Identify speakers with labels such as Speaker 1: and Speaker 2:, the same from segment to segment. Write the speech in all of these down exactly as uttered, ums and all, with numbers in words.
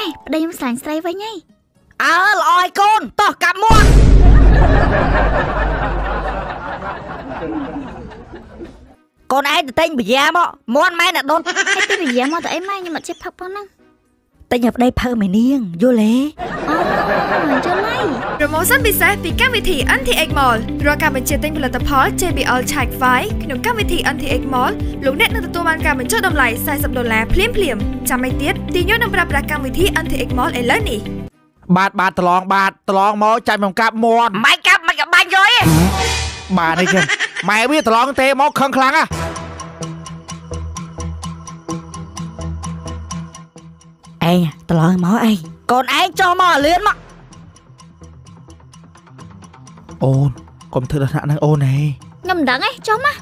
Speaker 1: ប្តីខ្ញុំស្លាញ់ស្រីវិញហី
Speaker 2: អើល្អឲ្យកូនតោះកាប់មាត់កូនឯងទៅទិញបយ៉ាមកមាន់ម៉ែអ្នកដុត
Speaker 1: ហើយទៅបយ៉ាមកទៅអីម៉ែខ្ញុំអត់ចេះផឹកផងហ្នឹង
Speaker 2: ទិញឲ្យប្តីភើមេនាងយល់ទេ
Speaker 1: អូយល់ហើយ
Speaker 3: ប្រូម៉ូសិនពិសេសពីកម្មវិធី អិន ធី អិច Mall រាល់ការបញ្ជាទិញផលិតផល τζេ ប៊ី អល Check Five ក្នុងកម្មវិធី អិន ធី អិច Mall លោកអ្នកនឹងទទួលបានការបញ្ចុះតម្លៃสี่สิบដុល្លារភ្លាមភ្លាមចាំមិនទៀតទីញ៉ូនឹងប្រើប្រាស់កម្មវិធី អិន ធី អិច Mall ឥឡូវនេះ
Speaker 4: បាទបាទតឡងបាទតឡងមកចាច់មកកាប់មាត់
Speaker 2: មិនកាប់មិនកាប់បាញ់យយ
Speaker 4: បាទនេះចឹងម៉ែវាតឡងទេមកខឹងខ្លាំងហ៎
Speaker 2: ឯងតឡងមកឯងកូនឯងចុះមកលឿនមក
Speaker 4: អូនកុំធ្វើដល់ថ្នាក់ហ្នឹងអូនហេ
Speaker 1: ខ្ញុំមិនដឹងទេចុះមក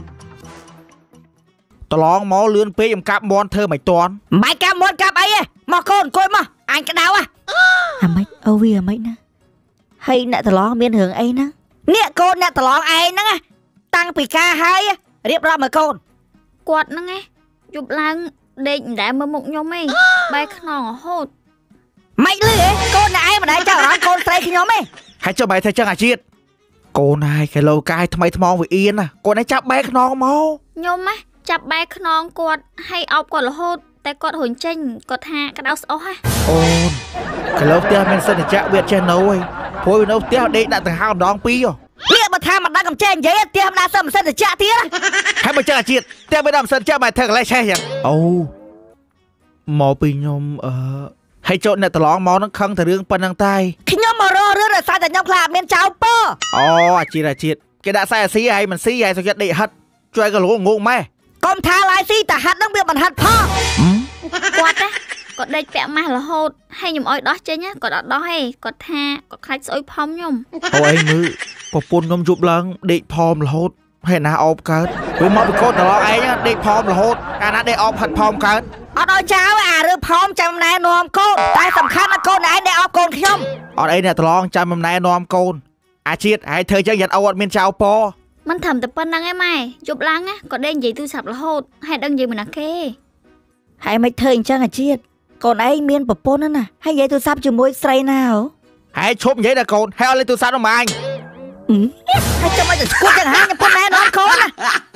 Speaker 4: តឡងមកលឿនពេកខ្ញុំកាប់មាន់ធ្វើមិនតាន់
Speaker 2: មិនកាប់មាន់កាប់អីទេមកកូនអង្គុយមកអញក្តៅហ៎អាម៉េចអូវាអាម៉េចណាហើយអ្នកតឡងមានរឿងអីណានេះកូនអ្នកតឡងឯងហ្នឹងតាំងពីការហើយរៀបរាប់មកកូន
Speaker 1: គាត់ហ្នឹងឯងយប់ឡើងដេកមិនដែលមើលមុខខ្ញុំទេបែរខ្នងរហូត
Speaker 2: មិនលឺទេកូនអ្នកឯងមិនដែលចាប់អារម្មណ៍កូនស្រីខ្ញុំទេ
Speaker 4: ហើយចុះបែរធ្វើចឹងអាជាតិកូនហើយកែលោកាយថ្មីថ្មងវាអៀនណាកូនឯងចាប់បែរខ្នងមក
Speaker 1: ខ្ញុំណាចាប់បែរខ្នងគាត់ហើយអោបគាត់រហូតតែគាត់រុញចេញគាត់ថាក្តៅស្អុះហ៎
Speaker 4: អូនកែលោផ្ទះមានសិទ្ធិចៈវាចេះនៅហីព្រោះវានៅផ្ទះដេកដាក់ដង្ហើម្ដងពីរ
Speaker 2: នេះបើថាមិនដឹងកំចេះនិយាយផ្ទះមិនដាសឹមសិទ្ធិចៈទៀត
Speaker 4: ហើយមកចឹងអាជាតិផ្ទះមិនដឹងសិទ្ធិចៈមកធ្វើកន្លែងឆេះចឹងអូមកពីខ្ញុំអឺហើយចូលអ្នកតឡងមកនឹងខឹងតែរឿងប៉ុណ្្នឹងតែ
Speaker 2: ខ្ញុំមករករឿងដោយសារតែខ្ញុំខ្លាចមានចៅពើ
Speaker 4: អូអាជាតិអាជាតិគេដាក់ខ្សែអាស៊ីហើយមិនស៊ីហើយសុខចិត្តដេកហិតជួយក៏លងងងម៉ែ
Speaker 2: កុំថាឡាយស៊ីតែហិតនឹងវាមិនហិតផង
Speaker 1: គាត់ណាគាត់ដេកពាក់ម៉ាស់រហូតហើយខ្ញុំអោយដោះចេញគាត់អត់ដោះទេគាត់ថាគាត់ខ្លាចស្អុយផំខ្ញុំ
Speaker 4: អូអីមើលប្រពន្ធខ្ញុំជប់ឡើងដេកផមរហូតហើយណាអោបកើតវាមកពីកូនតឡងឯងដេកផមរហូតកាលណាដេកអោបហិតផមកើត
Speaker 2: អត់ឲ្យចៅអារឿងផមចាំណែនាំកូនតែសំខាន់ណាកូនឯងដេកអោបកូនខ្ញុំ
Speaker 4: អត់អីអ្នកតឡងចាំណែនាំកូនអាជាតិហើយធ្វើចឹងយ៉ាត់អោអត់មានចៅព
Speaker 1: មិនត្រឹមតែប៉ុណ្្នឹងឯងម៉ែយប់ឡើងគាត់ដេកនិយាយទូរស័ព្ទរហូតហើយដឹងនិយាយមួយណាគេ
Speaker 2: ហើយមិនធ្វើអញ្ចឹងអាជាតិកូនឯងមានប្រពន្ធណាហើយនិយាយទូរស័ព្ទជាមួយស្រីណាហ៎
Speaker 4: ហើយឈប់និយាយដល់កូនហើយអត់លេងទូរស័ព្ទនោះម៉ាញ
Speaker 2: ហើយចាំឲ្យទៅស្គួតចឹងហាខ្ញុំប៉ុណ្ណែនាំកូនណា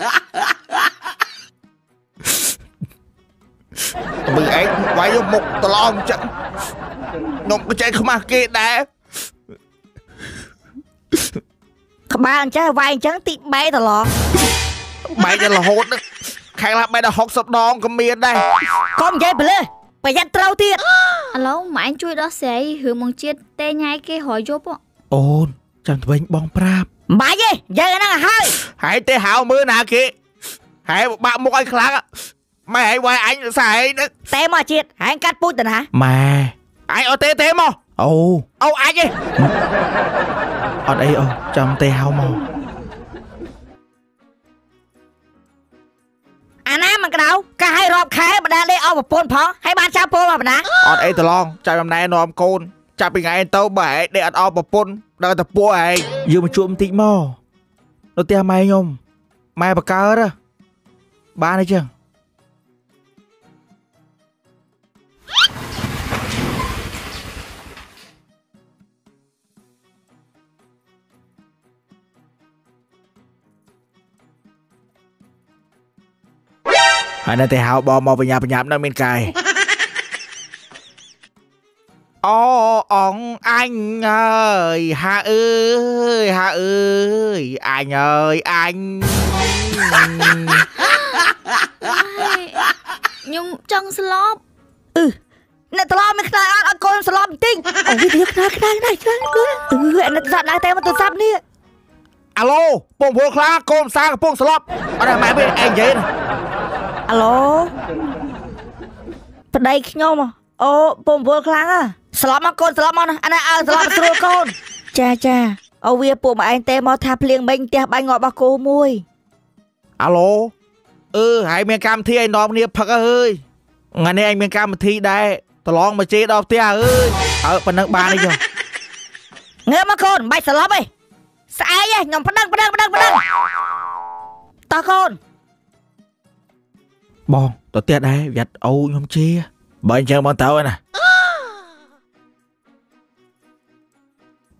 Speaker 4: មើលឯងវាយមុខតឡងចឹងខ្ញុំក៏ចេះខ្មាស់គេដែរ
Speaker 2: ក្បាលអញ្ចឹងវាយអញ្ចឹងទីបែកតឡង
Speaker 4: បែកដល់រហូតខាងឡាបែកដល់หกสิบដងក៏មានដែរ
Speaker 2: កុំនិយាយប្លើប្រយ័ត្នត្រូវទៀត
Speaker 1: ឥឡូវម៉ែជួយដោះស្រាយរឿងមកជាតិទេញ៉ៃគេរយយប់
Speaker 4: អូនចាំទៅវិញបងប្រាប់
Speaker 2: បាច់ទេយើងហ្នឹងហើយ
Speaker 4: ហើយទេហៅមើលណាគេហើយបាក់មុខឲ្យខ្លាំងម៉ែឲ្យវាយអញស្អីហ្នឹង
Speaker 2: ទេមកជាតិហែងកាត់ពូជទៅណា
Speaker 4: ម៉ែអញអត់ទេទេមកអូអូអញទេអត់អីអូចាំទេហៅមក
Speaker 2: អាណាមិនក្តៅកាឲ្យរាប់ខែបដាលេអស់ប្រពន្ធផងហើយបានចាប់ពូមកបណ្ណា
Speaker 4: អត់អីតឡងចាំដំណែនាំកូនចាប់ពីថ្ងៃទៅបើឯងដេកអត់អស់ប្រពន្ធដល់តែពួកឯងយើងមកជួបបន្តិចមកនៅផ្ទះម៉ែខ្ញុំម៉ែបកើតបានអីចឹងហើយនៅតែហៅបងមកបញ្ញាបញ្ញាប់នៅមានកាយអូអងអញអើយហាអើយហាអើយអញអើយអញ
Speaker 1: ខ្ញុំចង់ស្លប់
Speaker 2: អឺអ្នកត្រឡប់មិនខ្លាចអត់ឲ្យកូនស្លប់បន្តិចអូវាខ្លាចខ្លាចណាស់ខ្លាចអឺអានេះសាប់ដែរតែមកទូរស័ព្ទនេះ
Speaker 4: អាឡូពងព្រោះខ្លាកូនសាកំពុងស្លប់អត់ម៉ែវិញឯងនិយាយ
Speaker 2: អាឡូប្តីខ្ញុំអូពងព្រោះខ្លាំងហ៎ស្លប់មកកូនស្លប់មកអានេះអើស្លប់ស្រួលកូនចាចាអូវាពួកមកឯងទេមកថាភ្លៀងមិញផ្ទះបាញ់ងាប់របស់គោមួយ
Speaker 4: អាឡូអឺហើយមានកម្មវិធីឲ្យនាំគ្នាផឹកអើយថ្ងៃនេះឯងមានកម្មវិធីដែរតឡងមកជេរដល់ផ្ទះអើយអើប៉ុណ្ណឹងបានទេចុះ
Speaker 2: ងើបមកកូនមិនបាច់ស្លប់ទេស្អែកឯងខ្ញុំប្តឹងប្តឹងប្តឹងប្តឹងតោះកូន
Speaker 4: បងទៅផ្ទះដែរវាត់អូខ្ញុំជេរបើអញ្ចឹងបងទៅណា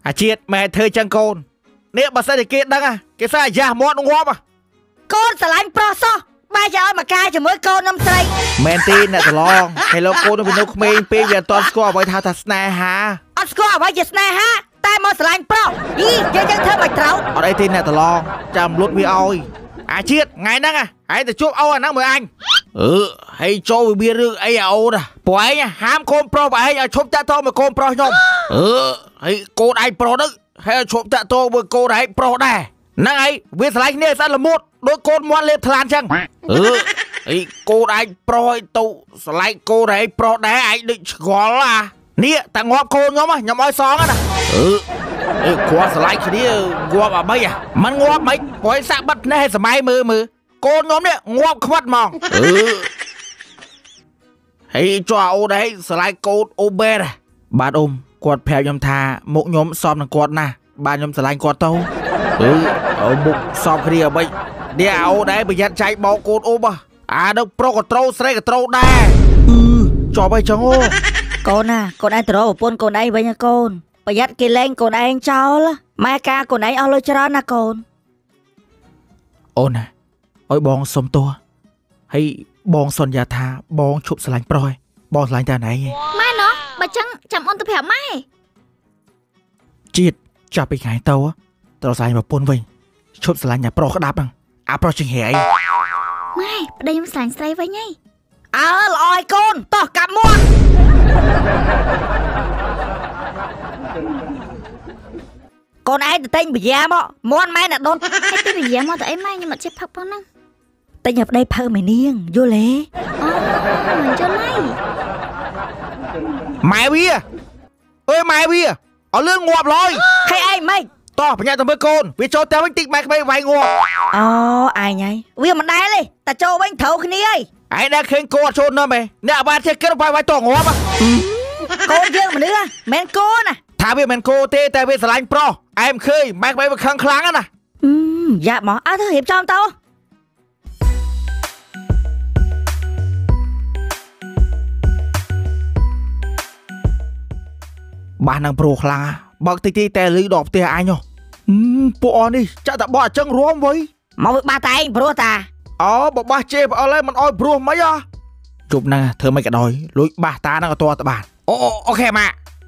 Speaker 4: អាជាតិម៉ែធ្វើចឹងកូននេះបើសិនតែគេដឹងគេសើអាយ៉ាមាត់ងាប់
Speaker 2: កូនស្រឡាញ់ប្រុសសោះបែរជាឲ្យមកកាយជាមួយកូននំស្រី
Speaker 4: មែនទេអ្នកប្រឡងហើយលោកកូននៅក្នុងក្មេងពេកវាអត់តស្គាល់អ្វីថាថាស្នេហា
Speaker 2: អត់ស្គាល់អ្វីជាស្នេហាតែមកស្រឡាញ់ប្រុសយីនិយាយចឹងធ្វើមិនត្រូវ
Speaker 4: អត់អីទេអ្នកប្រឡងចាំលុតវាឲ្យអាជាតិថ្ងៃហ្នឹងហើយទៅជួបអូអាហ្នឹងមើលអញអឺហើយចូលវារឿងអីអាអូនព្រោះឯងហាមកូនប្រុសឯងឲ្យឈប់តាក់ទងមួយកូនប្រុសខ្ញុំអឺហើយកូនឯងប្រុសហ្នឹងហើយឈប់តាក់ទងមួយកូនឯងប្រុសដែរហ្នឹងហើយវាឆ្លាញ់គ្នាស្អិតល្មុតដូចកូនមាត់លេបថ្លានចឹងអឺអីកូនឯងប្រុសឲ្យទៅឆ្លាញ់កូនឯងប្រុសដែរឯងដូចឆ្ងល់អានេះតែងាប់កូនខ្ញុំខ្ញុំឲ្យសងណាអឺអឺគាត់ឆ្លាញ់គ្នាងាប់អាបីមិនងាប់មិនព្រោះសាក់បាត់ភ្នែកឲ្យសម័យមើលមើលកូនខ្ញុំនេះងាប់ខ្វាត់ហ្មងអឺហើយចុះអូនឯងឆ្លាញ់កូនអូបែរបាទអ៊ំគាត់ប្រាប់ខ្ញុំថាមុខខ្ញុំសមនឹងគាត់ណាស់បាទខ្ញុំឆ្លាញ់គាត់ទៅអឺអូមុខសមគ្នាអ្វីនេះអូនឯងប្រយ័ត្នចែកបោកកូនអ៊ំអានឹងប្រុសក៏ត្រូវស្រីក៏ត្រូវដែរអឺជាប់អីចឹងអូ
Speaker 2: កូនណាកូនឯងទៅរកប្រពន្ធកូនឯងវិញណាកូនប្រយ័ត្នគេលែងកូនឯងចោលម៉ែការកូនឯងអស់លុយច្រើនណាកូន
Speaker 4: អូនណាឲ្យបងសុំទោសហើយបងសន្យាថាបងឈប់ស្រឡាញ់ប្រុសឯងបងស្រឡាញ់តែណែឯង
Speaker 1: ម៉ែណោះបើចឹងចាំអូនទៅប្រាប់ម៉ែ
Speaker 4: ជាតិចាប់ពីថ្ងៃទៅត្រូវស្រឡាញ់ប្រពន្ធវិញឈប់ស្រឡាញ់តែប្រុសក្តាប់ហ្នឹងអាប្រុសជាងហែអី
Speaker 1: ម៉ែប្តីខ្ញុំស្រឡាញ់ស្រីវិញហី
Speaker 2: អើល្អឲ្យកូនតោះកាប់មាត់កូនឯងទៅទិញបយ៉ាមកមាន់ម៉ែអ្នកដុត
Speaker 1: ហើយទិញបយ៉ាមកទៅអីម៉ែខ្ញុំអត់ចេះផឹកផងហ្នឹង
Speaker 2: ទិញឲ្យប្តីផឹកមេនាងយល់ទេ
Speaker 1: អូមិនយល់ហើយ
Speaker 4: ម៉ែវាអើយម៉ែវាអត់លឿនងាប់ឡើយ
Speaker 2: ហើយឯងម៉េច
Speaker 4: តោះបញ្ញាទៅមើលកូនវាចូលតែវិញតិចម៉ែក្មេងវាយងាប់
Speaker 2: អូអញហើយវាមិនដែលទេតែចូលវិញត្រូវគ្នាហើយ
Speaker 4: ឯងដែលឃើញកូនអត់ចូលណាស់មែនអ្នកអាបាចេះគិតវាយវាយតងាប់
Speaker 2: កូនយើងមនុស្សមិនកូនណា
Speaker 4: ថាវាមិនគោទេតែវាស្រឡាញ់ប្រុសឯងឃើញម៉ែក្មេងវាខឹងខ្លាំងណា
Speaker 2: យ៉ាមកអើទៅរៀបចំទៅ
Speaker 4: បាននឹងប្រុសខ្លាំងបើកតិចតិចតែលឺដល់ផ្ទះអញហ៎ពួកអស់នេះចាក់តែបោះអញ្ចឹងរួមវៃ
Speaker 2: មកវាបាសតែឯងព្រោះតា
Speaker 4: អូបបាសជេបអល់ហើយមិនអោយព្រោះមិនហ៎ជប់ណាធ្វើមិនក៏ដោយលួចបាសតានឹងអត់តទៅបានអូអូខេម៉ា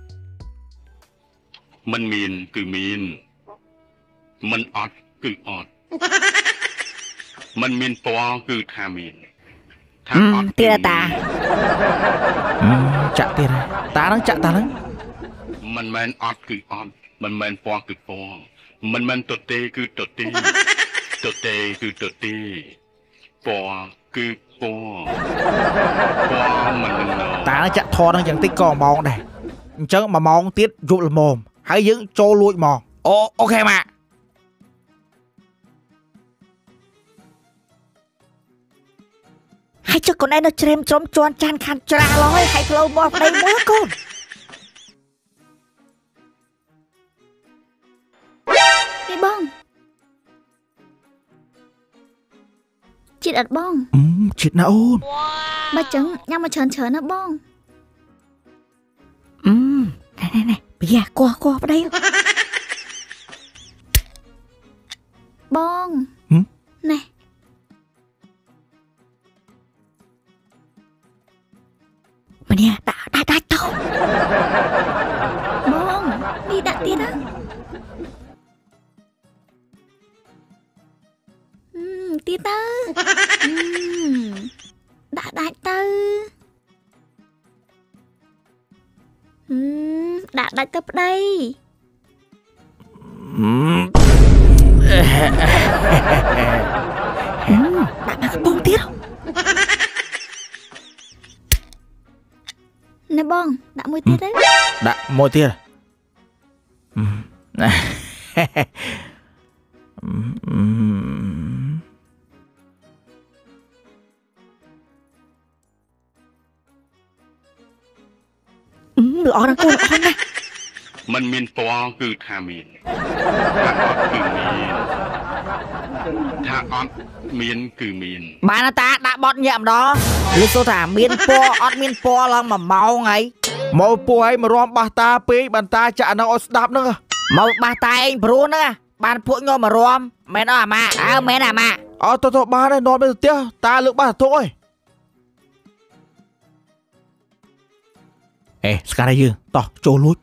Speaker 5: มันមានគឺមានมันអត់គឺអត់มันមានពណ៌គឺថាមាន
Speaker 2: ថាអត់ទៀតតា
Speaker 4: ចាក់ទៀតតានឹងចាក់តានឹង
Speaker 5: มันមិនអត់គឺអត់มันមិនពណ៌គឺពណ៌มันមិនទទេគឺទទេទទេគឺទទេពណ៌គឺពណ៌ពណ៌มันនឹង
Speaker 4: តានឹងចាក់ធរនឹងយ៉ាងតិចក៏ម៉ោងដែរអញ្ចឹងមួយម៉ោងទៀតយប់ល្មមហើយយើងចូលលួចមកអូអូខេម៉ា
Speaker 2: ហើយចុះកូនឯងនៅច្រេមច្រំជន់ចានខានច្រាឡងហើយផ្លូវមកប្តីមួយកូន
Speaker 1: នេះបងជាតិអត់បង
Speaker 4: អឺជាតិណាអូន
Speaker 1: បើចឹងញ៉ាំមកច្រើនច្រើនណាបង
Speaker 2: អឺណែណែណែបយ៉ាគោះគោះប្តី
Speaker 1: បងណែ
Speaker 2: ម្នាក់ដាក់ដាក់ដាក់ទៅ
Speaker 1: បងនេះដាក់ទៀតណាអឺទៀតទៅដាក់ដាក់ទៅអឺដាក់ដាច់ទៅប្តី
Speaker 2: ដាក់មកកំប៉ុងទៀត
Speaker 1: ណែបងដាក់មួយទៀតទៅ
Speaker 4: ដាក់មួយទៀតណា
Speaker 2: អឺល្អណាស់កូនល្អណាស់
Speaker 5: มันមានពណ៌គឺថាមានថាអត់គឺមានថាអត់មានគឺមាន
Speaker 2: បានតាដាក់បត់ញាក់ម្ដងលឺសូថាមានពណ៌អត់មានពណ៌ឡើងមួយម៉ោងហើយ
Speaker 4: មកពួកឯងមករំបះតាពេកបានតាចាក់នៅឲ្យស្ដាប់ហ្នឹង
Speaker 2: មកបាសតែឯងព្រោះហ្នឹងបានពួកខ្ញុំមករំមែនអត់អាម៉ាអើមែនអាម៉ា
Speaker 4: អត់ទៅទៅបានហើយនាំទៅផ្ទះតាលើកបាសទៅអើយអេស្កាត់ឲ្យយើងតោះចូលលួច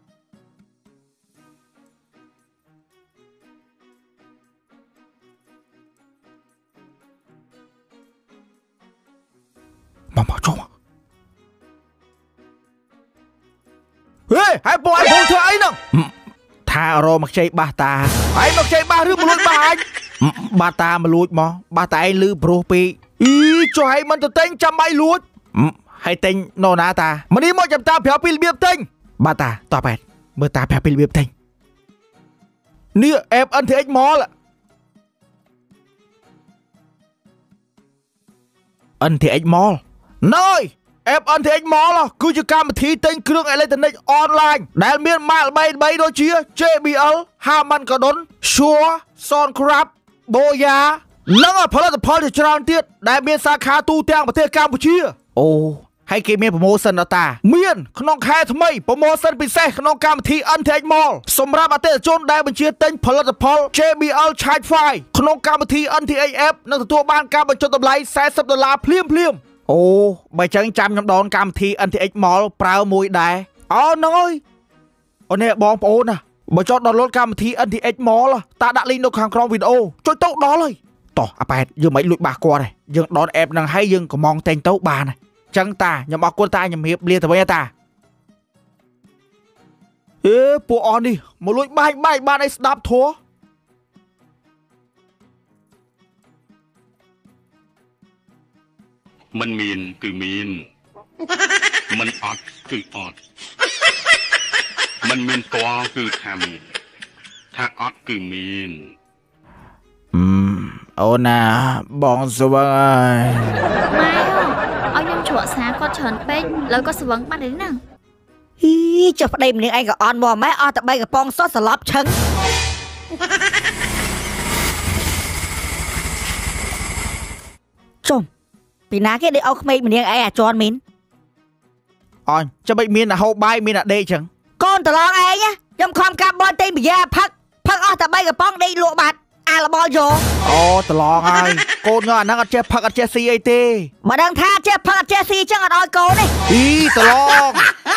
Speaker 4: មកមកចូលមកហេហើយពួកឯងបងធ្វើអីហ្នឹងថារមកខ្ចីបាសតាឯងមកខ្ចីបាសឬមកលួចបាសអញបាសតាមកលួចមកបាសតាឯងលឺប្រុសពេកអីចុះឯងមិនទៅទិញចាំបាច់លួចហើយទិញណូណាតាមកនេះមកចាំតាប្រាប់ពីរបៀបទិញបាសតាតបឯងមើលតាប្រាប់ពីរបៀបទិញនេះ เอฟ เอ็น ที เอ็กซ์ Mall เอ็น ที เอ็กซ์ Mall ណយ เอฟ เอ็น ที เอ็กซ์ Mall គឺជាកម្មវិធីទិញគ្រឿងអេឡិចត្រូនិកអនឡាញដែលមានម៉ាកល្បីៗដូចជា ជេ ប៊ី អិល Harman Kardon Shure Soundcraft Boya និងផលិតផលជាច្រើនទៀតដែលមានសាខាទូទាំងប្រទេសកម្ពុជាអូហើយគេមានប្រូម៉ូសិនដល់តាមានក្នុងខែថ្មីប្រូម៉ូសិនពិសេសក្នុងកម្មវិធី เอ็น ที เอ็กซ์ Mall សម្រាប់អតិថិជនដែលបញ្ជាទិញផលិតផល ជេ ប៊ី អិល Charge ហ្វាយ ក្នុងកម្មវិធី เอ็น ที เอ็กซ์ App នឹងទទួលបានការបញ្ចុះតម្លៃสี่สิบដុល្លារភ្លាមភ្លាមអូបើចឹងចាំខ្ញុំដូនកម្មវិធី เอ็น ที เอ็กซ์ Mall ប្រើមួយដែរអូហ្នឹងអើយអូនេះបងប្អូនណាបើចង់ដោនឡូតកម្មវិធី เอ็น ที เอ็กซ์ Mall តាដាក់លីងនៅខាងក្រោមវីដេអូចុចទៅដល់ហើយតោះអាប៉ែតយើងមិនលួចបាសគាត់ទេយើងដោន app ហ្នឹងហើយយើងកំងតែងទៅបានហើយចឹងតាខ្ញុំអរគុណតាខ្ញុំរៀបលាទៅវិញតាអេពួកអស់នេះមកលួចបាសបាសបានឲ្យស្ដាប់ធัว
Speaker 5: มันมีนคือมีนมันอดคืออดมันมีนตัวคือทำถ้าอดคือมีน
Speaker 4: อืมអូណាបងស្វឹង
Speaker 1: អើយឲ្យខ្ញុំជ្រក់សាគាត់ច្រើនពេកលើគាត់ស្វឹងបាត់ទេហ្នឹង
Speaker 2: ហ៊ីចុះប្តីម្នាក់ឯងក៏អន់មកម៉ែអស់តែបីកំប៉ុងសុទ្ធសន្លប់ឈឹងចុំពីណាគេដេកអោក្មេកម្នាក់ឯងអាជន់មីន
Speaker 4: អញចាំមិនមានអាហូបបាយមានអាដេកចឹង
Speaker 2: កូនតឡងឯងខ្ញុំខំកាប់បនទិញបយ៉ាផឹកផឹកអស់តែបីកំប៉ុងដេកលក់បាត់អាលបលយក
Speaker 4: អូតឡងហើយកូនខ្ញុំអាហ្នឹងអត់ចេះផឹកអត់ចេះស៊ីអីទេ
Speaker 2: បើដឹងថាចេះផឹកអត់ចេះស៊ីចឹងអត់ឲ្យកូនទេ
Speaker 4: អីតឡង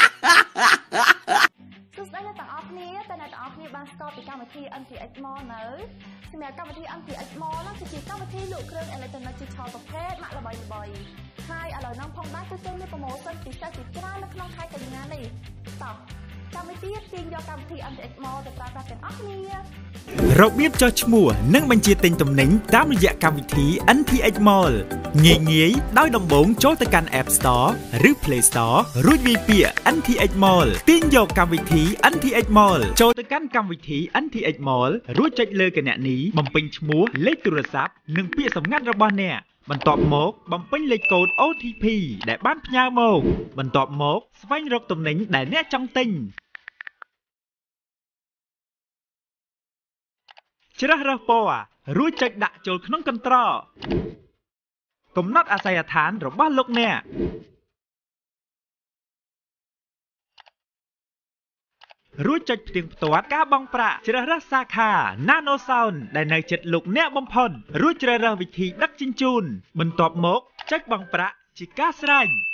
Speaker 3: សួស្តីអ្នកទាំងអស់គ្នាតើអ្នកទាំងអស់គ្នាបានស្គាល់ពីកម្មវិធី เอ็น ที เอ็กซ์ Mall នៅសម្រាប់កម្មវិធី เอ็น ที เอ็กซ์ Mall គឺជាកម្មវិធីលក់គ្រឿងអេឡិចត្រូនិកជាច្រើនប្រភេទម៉ាកល្បីៗហើយឥឡូវហ្នឹងផងដែរគឺគេមានប្រូម៉ូសិនពិសេសជាច្រើននៅក្នុងខែកញ្ញានេះតោះកម្មវិធីទាញយកកម្មវិធី เอ็น ที เอ็กซ์ Mall ទៅប្រើប្រាស់ទាំងអស់គ្នា
Speaker 6: របៀបចុះឈ្មោះនិងបញ្ជាទិញទំនិញតាមរយៈកម្មវិធី เอ็น ที เอ็กซ์ Mall ងាយងាយដោយដំបូងចូលទៅកាន់ App Store ឬ Play Store រួចវាយពាក្យ เอ็น ที เอ็กซ์ Mall ទាញយកកម្មវិធី เอ็น ที เอ็กซ์ Mall ចូលទៅកាន់កម្មវិធី เอ็น ที เอ็กซ์ Mall រួចចុចលើគណនីបំពេញឈ្មោះលេខទូរស័ព្ទនិងពាក្យសម្ងាត់របស់អ្នកបន្ទាប់មកបំពេញលេខកូដ អូ ที พี ដែលបានផ្ញើមកបន្ទាប់មកស្វែងរកទំនិញដែលអ្នកចង់ទិញជ្រើសរើសពណ៌រួចចុចដាក់ចូលក្នុងកន្ត្រកកំណត់អាសយដ្ឋានរបស់លោកអ្នករួចចុចផ្ទៀងផ្ទាត់ការបង់ប្រាក់ជ្រើសរើសសាខា Nano Sound ដែលនៅជិតលោកអ្នកបំផុតរួចជ្រើសរើសវិធីដឹកជញ្ជូនបន្ទាប់មកចុចបង់ប្រាក់ជាការស្រេច